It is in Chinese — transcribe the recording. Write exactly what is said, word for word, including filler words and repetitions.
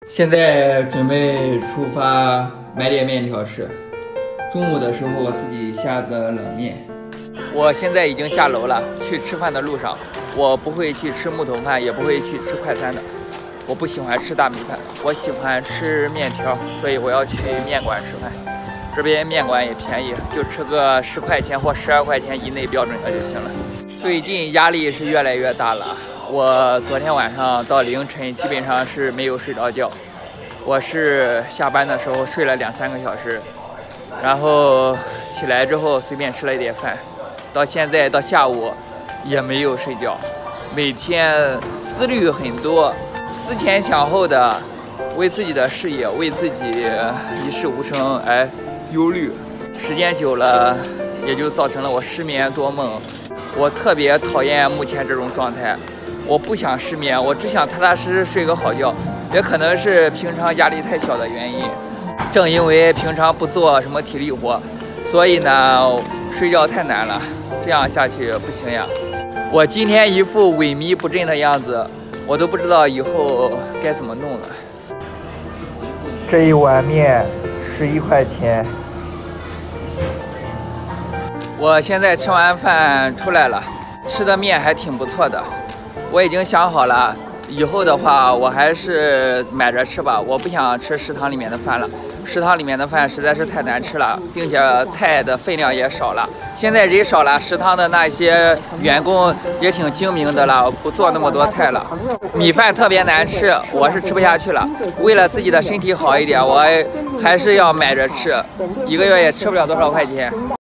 现在准备出发买点面条吃。中午的时候我自己下的冷面。我现在已经下楼了，去吃饭的路上。我不会去吃木头饭，也不会去吃快餐的。我不喜欢吃大米饭，我喜欢吃面条，所以我要去面馆吃饭。这边面馆也便宜，就吃个十块钱或十二块钱以内标准的就行了。最近压力是越来越大了。我昨天晚上到凌晨基本上是没有睡着觉，我是下班的时候睡了两三个小时，然后起来之后随便吃了一点饭，到现在到下午也没有睡觉，每天思虑很多，思前想后的，为自己的事业，为自己一事无成而忧虑，时间久了也就造成了我失眠多梦。我特别讨厌目前这种状态，我不想失眠，我只想踏踏实实睡个好觉。也可能是平常压力太小的原因，正因为平常不做什么体力活，所以呢睡觉太难了，这样下去不行呀。我今天一副萎靡不振的样子，我都不知道以后该怎么弄了。 这一碗面十一块钱。 我现在吃完饭出来了，吃的面还挺不错的。我已经想好了，以后的话我还是买着吃吧，我不想吃食堂里面的饭了。食堂里面的饭实在是太难吃了，并且菜的分量也少了。现在人少了，食堂的那些员工也挺精明的了，不做那么多菜了。米饭特别难吃，我是吃不下去了。为了自己的身体好一点，我还是要买着吃，一个月也吃不了多少块钱。